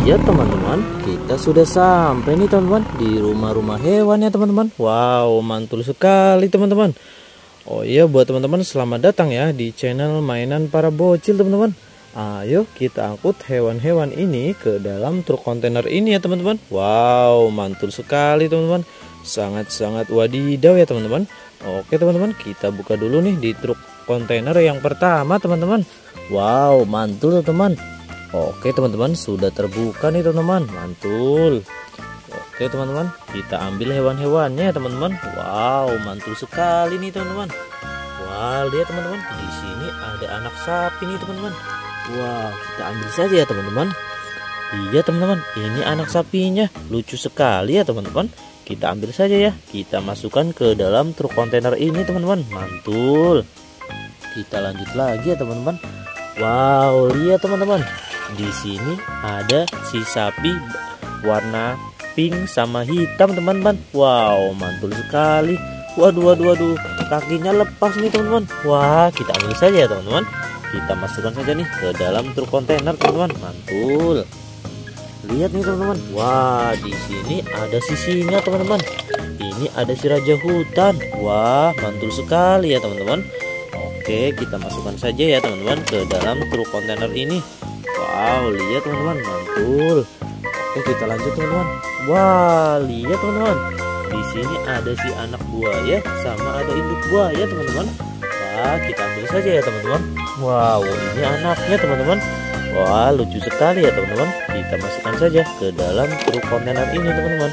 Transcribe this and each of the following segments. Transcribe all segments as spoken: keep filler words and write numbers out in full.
Iya teman-teman, kita sudah sampai nih teman-teman di rumah-rumah hewan ya teman-teman. Wow, mantul sekali teman-teman. Oh iya, buat teman-teman selamat datang ya di channel mainan para bocil teman-teman. Ayo kita angkut hewan-hewan ini ke dalam truk kontainer ini ya teman-teman. Wow, mantul sekali teman-teman. Sangat-sangat wadidaw ya teman-teman. Oke teman-teman, kita buka dulu nih di truk kontainer yang pertama teman-teman. Wow, mantul teman-teman. Oke teman-teman, sudah terbuka nih teman-teman, mantul. Oke teman-teman, kita ambil hewan-hewannya ya teman-teman. Wow, mantul sekali nih teman-teman. Wah, lihat teman-teman, di sini ada anak sapi nih teman-teman. Wow, kita ambil saja ya teman-teman. Iya teman-teman, ini anak sapinya, lucu sekali ya teman-teman. Kita ambil saja ya, kita masukkan ke dalam truk kontainer ini teman-teman, mantul. Kita lanjut lagi ya teman-teman. Wow, lihat teman-teman. Di sini ada si sapi warna pink sama hitam teman-teman. Wow, mantul sekali. Waduh, waduh, waduh, kakinya lepas nih teman-teman. Wah, kita ambil saja ya teman-teman. Kita masukkan saja nih ke dalam truk kontainer teman-teman. Mantul. Lihat nih teman-teman. Wah, di sini ada si singa teman-teman. Ini ada si raja hutan. Wah, mantul sekali ya teman-teman. Oke, kita masukkan saja ya teman-teman ke dalam truk kontainer ini. Wow, lihat teman-teman, mantul. Oke, kita lanjut teman-teman. Wah, lihat teman-teman. Di sini ada si anak buaya sama ada induk buaya teman-teman. Wah, kita ambil saja ya teman-teman. Wow, ini anaknya teman-teman. Wah, lucu sekali ya teman-teman. Kita masukkan saja ke dalam truk kontainer ini teman-teman.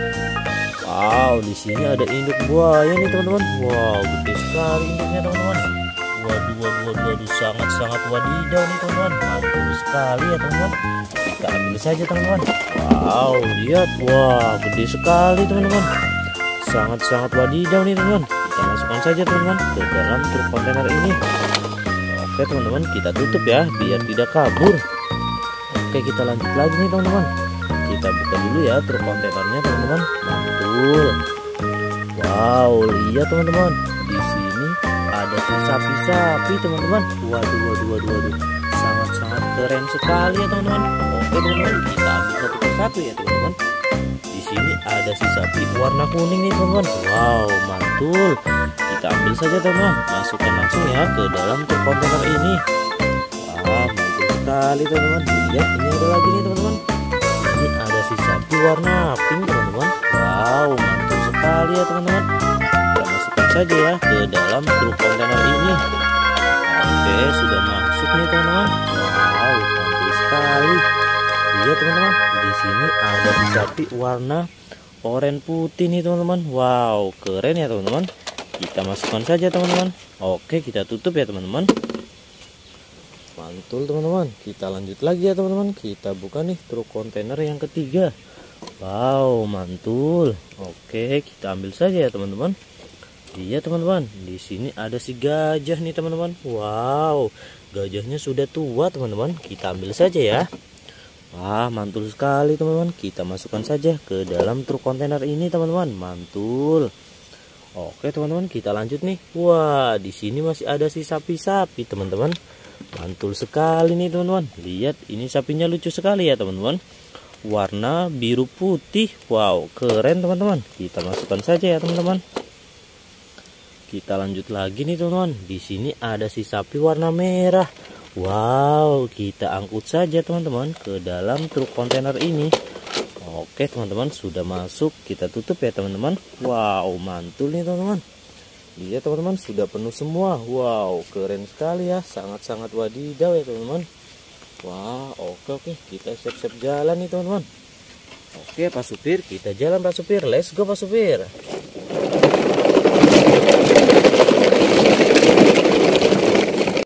Wow, di sini ada induk buaya nih teman-teman. Wow, gede sekali induknya teman-teman. Waduh, waduh, waduh, waduh, sangat-sangat wadidaw nih teman-teman. Mantul sekali ya teman-teman. Kita ambil saja teman-teman. Wow, lihat. Wah, gede sekali teman-teman. Sangat-sangat wadidaw nih teman-teman. Kita masukkan saja teman-teman ke dalam truk kontainer ini. Oke teman-teman, kita tutup ya biar tidak kabur. Oke, kita lanjut lagi nih teman-teman. Kita buka dulu ya truk kontainernya teman-teman. Mantul. Wow, lihat teman-teman. Di sini ada si sapi-sapi teman-teman. Waduh, waduh, waduh, waduh, sangat-sangat keren sekali ya teman-teman. Oke teman-teman, kita ambil satu persatu ya teman-teman. Di sini ada si sapi warna kuning nih teman-teman. Wow, mantul. Kita ambil saja teman-teman, masukkan langsung ya ke dalam truk kontainer ini. Wah, mantul sekali teman-teman. Lihat, ini ada lagi nih teman-teman. Ini ada si sapi warna pink teman-teman. Wow, mantul sekali ya teman-teman. Kita masukkan saja ya ke dalam truk kontainer ini. Oke, sudah masuk nih teman-teman. Wow, mantul sekali. Lihat teman-teman, di sini ada si sapi warna oranye putih nih teman-teman. Wow, keren ya teman-teman. Kita masukkan saja teman-teman. Oke, kita tutup ya teman-teman. Mantul teman-teman. Kita lanjut lagi ya teman-teman. Kita buka nih truk kontainer yang ketiga. Wow, mantul. Oke, kita ambil saja ya teman-teman. Iya teman-teman, di sini ada si gajah nih teman-teman. Wow, gajahnya sudah tua teman-teman. Kita ambil saja ya. Wah, mantul sekali teman-teman. Kita masukkan saja ke dalam truk kontainer ini teman-teman. Mantul. Oke teman-teman, kita lanjut nih. Wah, di sini masih ada si sapi-sapi teman-teman. Mantul sekali nih teman-teman. Lihat, ini sapinya lucu sekali ya teman-teman. Warna biru putih. Wow, keren teman-teman. Kita masukkan saja ya teman-teman. Kita lanjut lagi nih teman-teman. Di sini ada si sapi warna merah. Wow, kita angkut saja teman-teman ke dalam truk kontainer ini. Oke teman-teman, sudah masuk. Kita tutup ya teman-teman. Wow, mantul nih teman-teman. Lihat teman-teman, sudah penuh semua. Wow, keren sekali ya. Sangat-sangat wadidaw ya teman-teman. Wah, oke oke. Kita siap-siap jalan nih teman-teman. Oke Pak Supir, kita jalan Pak Supir. Let's go Pak Supir.